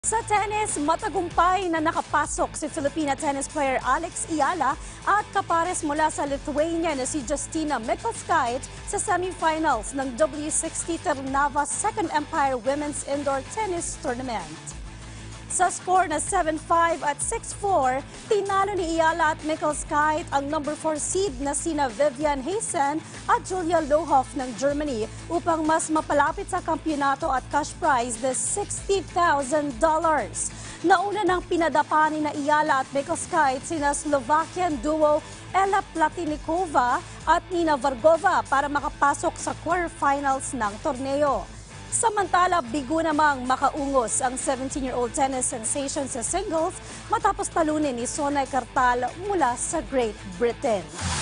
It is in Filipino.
Sa tennis, matagumpay na nakapasok si Filipina tennis player Eala at kapares mula sa Lithuanian na si Mikulskyte sa semifinals ng W60 Trnava Second Empire Women's Indoor Tennis Tournament. Sa score na 7-5 at 6-4, tinalo ni Eala at Mikulskyte ang number 4 seed na sina Vivian Haysen at Julia Lohoff ng Germany upang mas mapalapit sa kampyonato at cash prize na $60,000. Nauna nang pinadapa ni na Eala at Mikulskyte sina Slovakian duo Eala at Nina Vargova para makapasok sa quarterfinals ng torneo. Samantala, bigo namang makaungos ang 17-year-old tennis sensation sa singles matapos talunin ni Sonay Cartal mula sa Great Britain.